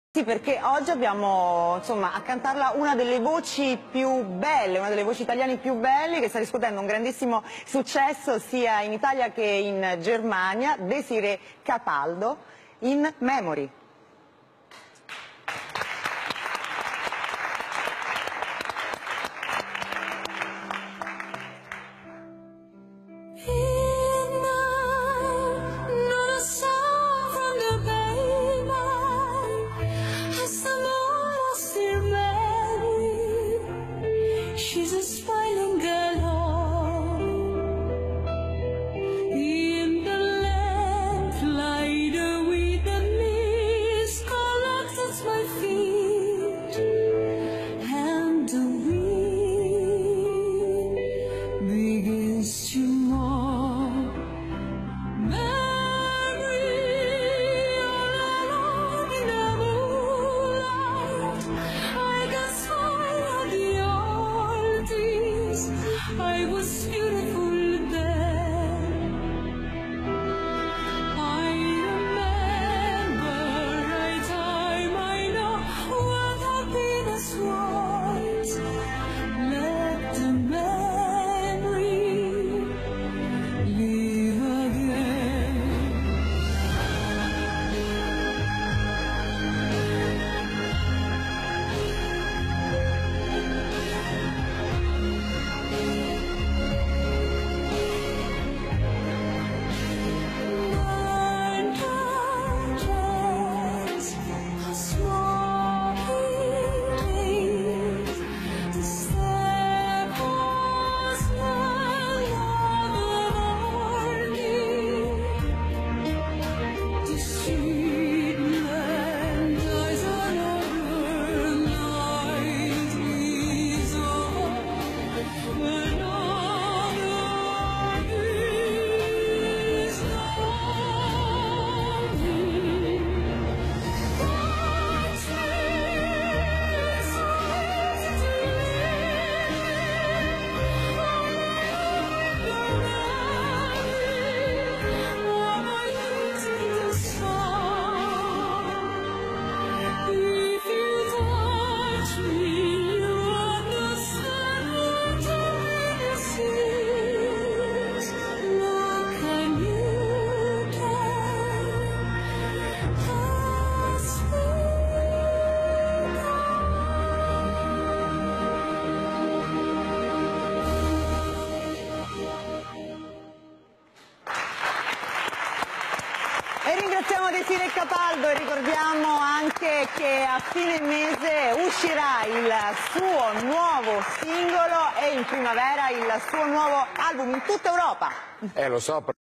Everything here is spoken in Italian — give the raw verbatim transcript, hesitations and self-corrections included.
Sì, perché oggi abbiamo, insomma, a cantarla una delle voci più belle, una delle voci italiane più belle, che sta riscuotendo un grandissimo successo sia in Italia che in Germania, Desirée Capaldo, in Memory. She's a smiling girl in the lamplight with the mist collects at my feet, and the wind begins to mourn. Mary, all alone in the moonlight, I can smile at you. I was beautiful then. I remember right time I know what happiness was. Let the memory live again. E ringraziamo Desirée Capaldo e ricordiamo anche che a fine mese uscirà il suo nuovo singolo e in primavera il suo nuovo album in tutta Europa. Eh, lo so.